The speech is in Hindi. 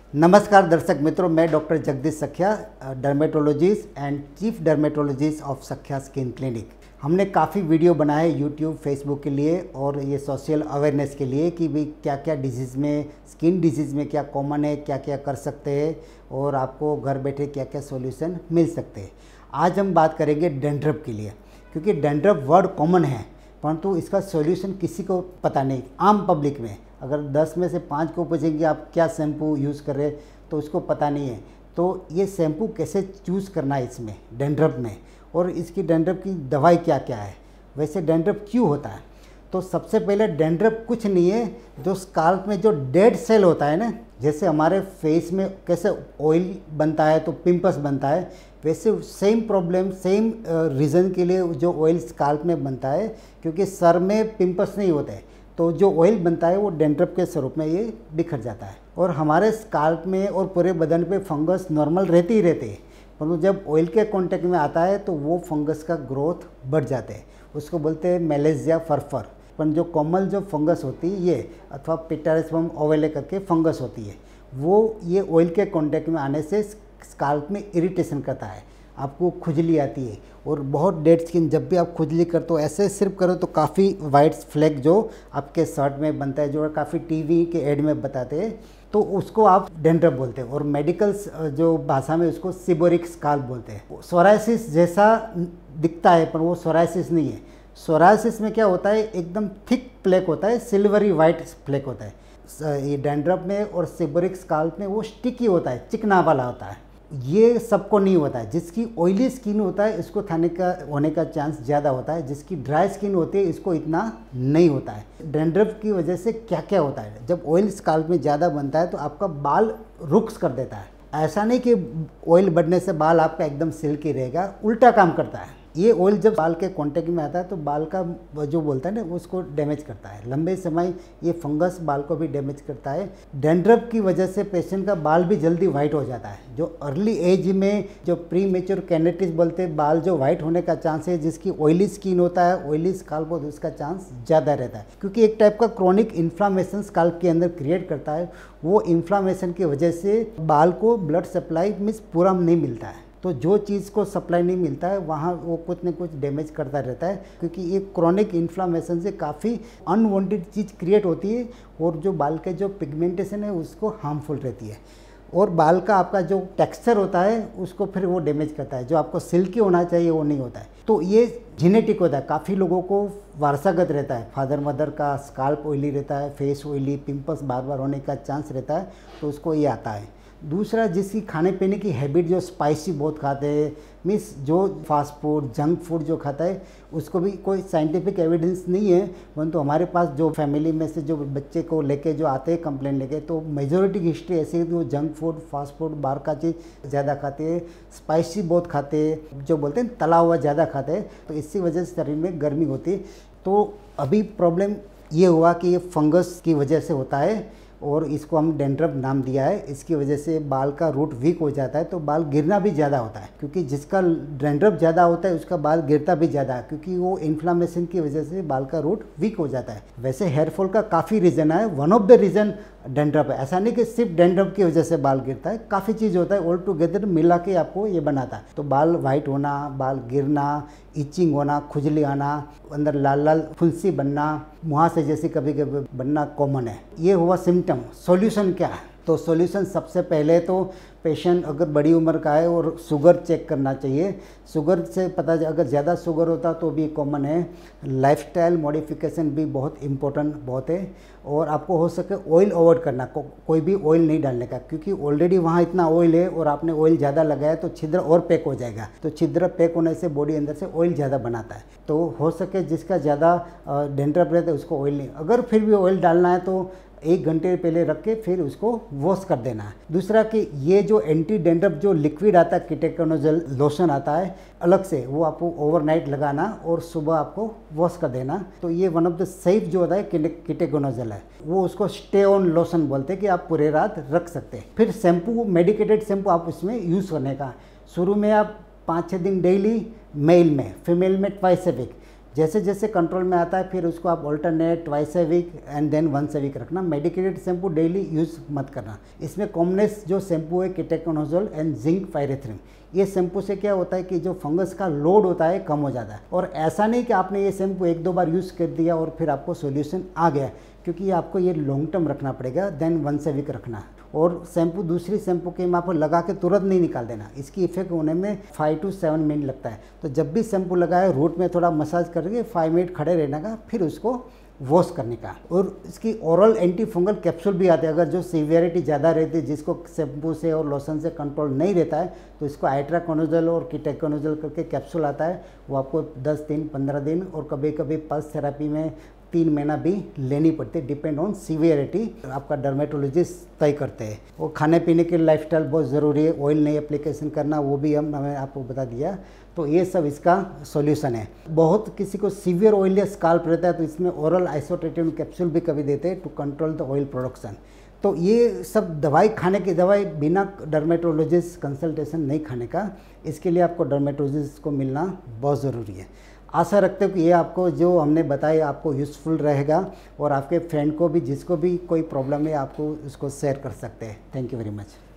नमस्कार दर्शक मित्रों, मैं doctor Jagdish Sakhiya, dermatologist and chief dermatologist of Sakhiya skin clinic. हमने काफ़ी वीडियो बनाए यूट्यूब फेसबुक के लिए और ये सोशल अवेयरनेस के लिए कि भाई क्या क्या डिजीज़ में, स्किन डिजीज़ में क्या कॉमन है, क्या क्या कर सकते हैं और आपको घर बैठे क्या क्या सॉल्यूशन मिल सकते हैं। आज हम बात करेंगे डैंड्रफ के लिए, क्योंकि डैंड्रफ वर्ड कॉमन है परंतु इसका सॉल्यूशन किसी को पता नहीं। आम पब्लिक में अगर 10 में से 5 को पूछेंगे आप क्या शैम्पू यूज़ कर रहे तो उसको पता नहीं है। तो ये शैम्पू कैसे चूज़ करना है इसमें डैंड्रफ में, और इसकी डैंड्रफ की दवाई क्या क्या है, वैसे डैंड्रफ क्यों होता है। तो सबसे पहले डैंड्रफ कुछ नहीं है, जो स्काल्प में जो डेड सेल होता है ना, जैसे हमारे फेस में कैसे ऑयल बनता है तो पिंपल्स बनता है, वैसे सेम प्रॉब्लम सेम रीज़न के लिए जो ऑयल स्काल्प में बनता है, क्योंकि सर में पिंपल्स नहीं होते तो जो ऑयल बनता है वो डैंड्रफ के स्वरूप में ये बिखर जाता है। और हमारे स्काल्प में और पूरे बदन पे फंगस नॉर्मल रहते ही रहते हैं, परंतु जब ऑयल के कांटेक्ट में आता है तो वो फंगस का ग्रोथ बढ़ जाते हैं, उसको बोलते हैं मेलेजिया फरफर। पर जो कॉमन जो फंगस होती है ये, अथवा पिटारिसम ओवेले करके फंगस होती है, वो ये ऑयल के कांटेक्ट में आने से स्काल्प में इरिटेशन करता है, आपको खुजली आती है और बहुत डेड स्किन। जब भी आप खुजली करते हो ऐसे सिर्फ करो तो काफ़ी वाइट फ्लैग जो आपके शर्ट में बनता है, जो काफ़ी टीवी के एड में बताते हैं, तो उसको आप डैंड्रफ बोलते हैं और मेडिकल जो भाषा में उसको सिबोरिक स्काल्प बोलते हैं। सोरायसिस जैसा दिखता है पर वो सोरायसिस नहीं है। सोरायसिस में क्या होता है, एकदम थिक प्लेक होता है, सिल्वरी वाइट प्लेक होता है। ये डैंड्रफ में और सिबोरिक स्काल्प में वो स्टिकी होता है, चिकना वाला होता है। ये सबको नहीं होता है। जिसकी ऑयली स्किन होता है इसको होने का चांस ज़्यादा होता है, जिसकी ड्राई स्किन होती है इसको इतना नहीं होता है। डैंड्रफ की वजह से क्या क्या होता है, जब ऑयल स्काल्प में ज़्यादा बनता है तो आपका बाल रुक्स कर देता है। ऐसा नहीं कि ऑयल बढ़ने से बाल आपका एकदम सिल्की रहेगा, उल्टा काम करता है। ये ऑयल जब बाल के कांटेक्ट में आता है तो बाल का जो बोलता है ना उसको डैमेज करता है। लंबे समय ये फंगस बाल को भी डैमेज करता है। डैंड्रफ की वजह से पेशेंट का बाल भी जल्दी वाइट हो जाता है। जो अर्ली एज में जो प्री मेच्योर कैनेटिस बोलते हैं, बाल जो वाइट होने का चांस है, जिसकी ऑयली स्किन होता है, ऑयली स्काल्प होता है, उसका चांस ज़्यादा रहता है, क्योंकि एक टाइप का क्रोनिक इन्फ्लामेशन स्काल्प के अंदर क्रिएट करता है। वो इन्फ्लामेशन की वजह से बाल को ब्लड सप्लाई मीन्स पूरा नहीं मिलता है। तो जो चीज़ को सप्लाई नहीं मिलता है वहाँ वो कुछ न कुछ डैमेज करता रहता है, क्योंकि ये क्रोनिक इन्फ्लामेशन से काफ़ी अनवांटेड चीज़ क्रिएट होती है और जो बाल के जो पिगमेंटेशन है उसको हार्मफुल रहती है। और बाल का आपका जो टेक्सचर होता है उसको फिर वो डैमेज करता है। जो आपको सिल्की होना चाहिए वो नहीं होता है। तो ये जेनेटिक होता है, काफ़ी लोगों को वारसागत रहता है। फादर मदर का स्काल्प ऑयली रहता है, फेस ऑयली, पिंपल्स बार बार होने का चांस रहता है, तो उसको ये आता है। दूसरा, जिसकी खाने पीने की हैबिट जो स्पाइसी बहुत खाते हैं, मीन्स जो फास्ट फूड जंक फूड जो खाता है, उसको भी कोई साइंटिफिक एविडेंस नहीं है, परंतु हमारे पास जो फैमिली में से जो बच्चे को लेके जो आते हैं कंप्लेंट लेके, तो मेजोरिटी की हिस्ट्री ऐसी है कि वो जंक फूड, फास्ट फूड, बाहर का चीज़ ज़्यादा खाते हैं, स्पाइसी बहुत खाते हैं, जो बोलते हैं तला हुआ ज़्यादा खाते हैं, तो इसी वजह से शरीर में गर्मी होती है। तो अभी प्रॉब्लम ये हुआ कि ये फंगस की वजह से होता है और इसको हम डैंड्रफ नाम दिया है। इसकी वजह से बाल का रूट वीक हो जाता है, तो बाल गिरना भी ज़्यादा होता है, क्योंकि जिसका डैंड्रफ ज़्यादा होता है उसका बाल गिरता भी ज़्यादा है, क्योंकि वो इन्फ्लामेशन की वजह से बाल का रूट वीक हो जाता है। वैसे हेयर फॉल का काफ़ी रीज़न है, one of the reason dandruff है। ऐसा नहीं कि सिर्फ डैंड्रफ की वजह से बाल गिरता है, काफ़ी चीज़ होता है, ऑल टुगेदर मिला के आपको ये बनाता है। तो बाल वाइट होना, बाल गिरना, इचिंग होना, खुजली आना, अंदर लाल लाल फुंसी बनना, मुहासे जैसी कभी कभी बनना कॉमन है। ये हुआ सिम्टम। सॉल्यूशन क्या है? तो सॉल्यूशन सबसे पहले तो पेशेंट अगर बड़ी उम्र का है और शुगर चेक करना चाहिए। शुगर से पता अगर ज़्यादा शुगर होता तो भी कॉमन है। लाइफस्टाइल मॉडिफिकेशन भी बहुत इम्पोर्टेंट बहुत है, और आपको हो सके ऑयल अवॉइड करना, कोई भी ऑयल नहीं डालने का, क्योंकि ऑलरेडी वहाँ इतना ऑयल है और आपने ऑयल ज़्यादा लगाया तो छिद्र और पैक हो जाएगा। तो छिद्र पैक होने से बॉडी अंदर से ऑयल ज़्यादा बनाता है। तो हो सके जिसका ज़्यादा डैंड्रफ रहता है उसको ऑयल नहीं, अगर फिर भी ऑयल डालना है तो 1 घंटे पहले रख के फिर उसको वॉश कर देना है। दूसरा कि ये जो एंटी डैंड्रफ जो लिक्विड आता है, कीटोकोनाजोल लोशन आता है अलग से, वो आपको ओवरनाइट लगाना और सुबह आपको वॉश कर देना। तो ये वन ऑफ द सेफ जो होता है कीटोकोनाजोल है, वो उसको स्टे ऑन लोशन बोलते हैं कि आप पूरे रात रख सकते हैं। फिर शैम्पू, मेडिकेटेड शैम्पू आप उसमें यूज़ करने का। शुरू में आप 5-6 दिन डेली, मेल में, फीमेल में ट्वाइस ए वीक, जैसे जैसे कंट्रोल में आता है फिर उसको आप alternate, twice a week and then once a week रखना। मेडिकेटेड शैम्पू डेली यूज़ मत करना। इसमें कॉमनेस जो शैम्पू है कीटोकोनाजोल एंड जिंक पायरेथ्रिन, ये शैम्पू से क्या होता है कि जो फंगस का लोड होता है कम हो जाता है। और ऐसा नहीं कि आपने ये शैम्पू 1-2 बार यूज़ कर दिया और फिर आपको सॉल्यूशन आ गया, क्योंकि आपको ये लॉन्ग टर्म रखना पड़ेगा, देन वंस ए वीक रखना। और शैम्पू दूसरी शैम्पू के माप लगा के तुरंत नहीं निकाल देना, इसकी इफेक्ट होने में 5 to 7 मिनट लगता है। तो जब भी शैम्पू लगाए रूट में थोड़ा मसाज करके 5 मिनट खड़े रहने का, फिर उसको वॉश करने का। और इसकी ओरल एंटी फंगल कैप्सूल भी आते हैं। अगर जो सीवियरिटी ज़्यादा रहती है, जिसको शैम्पू से और लोशन से कंट्रोल नहीं रहता है, तो इसको आइट्राकोनाजोल और कीटोकोनाजोल करके कैप्सूल आता है। वो आपको 10 दिन, 15 दिन और कभी कभी पल्स थेरेपी में 3 महीना भी लेनी पड़ती है, डिपेंड ऑन सीवियरिटी। आपका डर्मेटोलॉजिस्ट तय करते हैं। और खाने पीने की लाइफस्टाइल बहुत ज़रूरी है, ऑयल नहीं एप्लीकेशन करना, वो भी हमें आपको बता दिया। तो ये सब इसका सॉल्यूशन है। बहुत किसी को सीवियर ऑयली स्काल्प रहता है, तो इसमें ओरल आइसोट्रेटिन कैप्सूल भी कभी देते हैं to control the oil production. तो ये सब दवाई खाने की दवाई बिना डर्मेटोलॉजिस्ट कंसल्टेशन नहीं खाने का। इसके लिए आपको डर्मेटोलॉजिस्ट को मिलना बहुत ज़रूरी है। आशा रखते हो कि ये आपको जो हमने बताया आपको यूज़फुल रहेगा, और आपके फ्रेंड को भी, जिसको भी कोई प्रॉब्लम है, आपको उसको शेयर कर सकते हैं। Thank you very much.